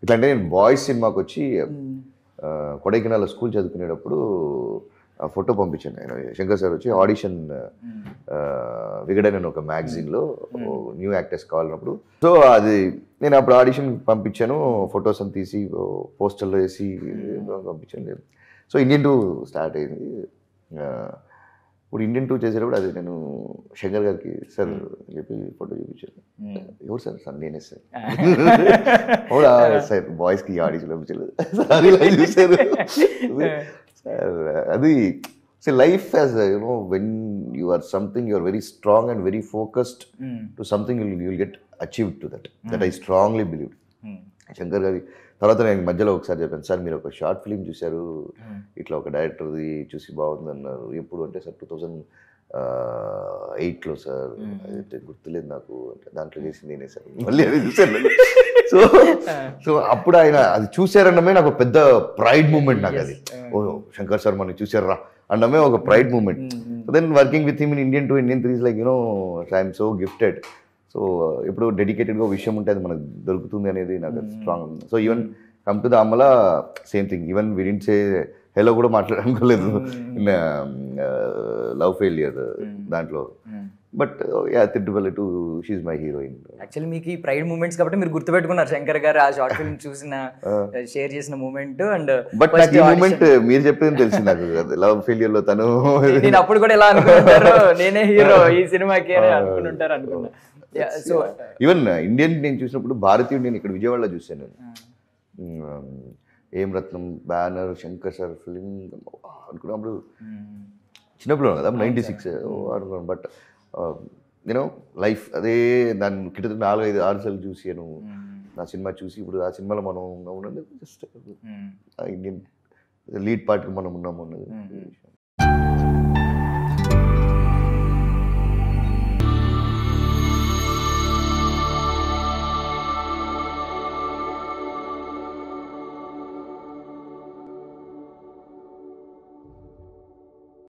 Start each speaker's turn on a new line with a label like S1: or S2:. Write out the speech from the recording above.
S1: ఇట్లా అంటే నేను బాయ్స్ సినిమాకి వచ్చి కొడైకెనాల్ స్కూల్ చదువుకునేటప్పుడు ఆ ఫోటో పంపించాను. ఆయన శంకర్ సార్ వచ్చి ఆడిషన్ విగడన్ అని ఒక మ్యాగజైన్లో న్యూ యాక్టర్స్ కావాలన్నప్పుడు, సో అది నేను అప్పుడు ఆడిషన్ పంపించాను. ఫొటోస్ అని తీసి పోస్టర్లో వేసి పంపించాను. సో ఇండియన్ 2 స్టార్ట్ అయింది. ఇప్పుడు ఇండియన్ 2 చేసేటప్పుడు అది నేను శంకర్ గారికి సార్ అని చెప్పి ఫోటో చూపించాను. ఎవరు సార్? సార్ నేనే సార్. అవునా సార్, బాయ్స్కి ఆడిషన్ పంపించలేదు అది లైవ్ చూశారు. అది life as you know when you are something, you are very strong and very focused to something, you will get achieved to that I strongly believe. Shankar గారి తర్వాత నేను మధ్యలో ఒకసారి చెప్పాను, సార్ మీరు ఒక షార్ట్ ఫిలిం చూశారు, ఇట్లా ఒక డైరెక్టర్ది చూసి బాగుంది అన్నారు. ఎప్పుడు అంటే సార్ 2008లో సార్, అయితే గుర్తులేదు నాకు, అంటే దాంట్లో చేసింది నేనే సార్, మళ్ళీ అది చూశాను. సో అప్పుడు ఆయన అది చూశారన్నమే నాకు పెద్ద ప్రైడ్ మూమెంట్. నాకు అది ఓ శంకర్ సార్ మనం చూసారా అన్నమే ఒక pride moment. So then working with him in Indian 2, Indian 3 like you know I'm so gifted. So ఎప్పుడు డెడికేటెడ్గా విషయం ఉంటే అది మనకు దొరుకుతుంది అనేది నాకు strong. So even come to the Amala same thing. Even we didn't say hello కూడా మాట్లాడనుకోలేదు ఇన్ లవ్ ఫెయిలియర్ దాంట్లో. బట్ తిట్టుబల్లి to she my heroine.
S2: Actually మీకు ఈ ప్రైడ్ మూమెంట్స్ కాబట్టి మీరు గుర్తుపెట్టుకున్నారు శంకర్ గారు ఆ షార్ట్ ఫిల్మ్ చూసిన షేర్ చేసిన మూమెంట్. అండ్
S1: బట్ నాకు ఈ మూమెంట్ మీరు చెప్పేది తెలిసి నాకు లవ్ ఫెయిలియర్ లో తను
S2: నేను అప్పుడు కూడా ఎలా అనుకుంటారు, నేనే హీరో ఈ సినిమాకి అనుకుని ఉంటారు అనుకున్నా. సో
S1: ఈవెన్ ఇండియన్ నేను చూసినప్పుడు భారతీయుడు నేను ఇక్కడ విజయవాడలో చూశాను. ఏం Ratnam banner Shankar sir film అనుకున్నప్పుడు చిన్నప్పుడు కదా 96 అనుకున్నాను. బట్ యూనో లైఫ్ అదే దాని కింద 4-5-6 సార్లు చూసాను నా సినిమా చూసి. ఇప్పుడు ఆ సినిమాలో మనం ఉన్నది జస్ట్ ఇండియన్ లీడ్ పార్ట్కి మనం ఉన్నాము అన్నది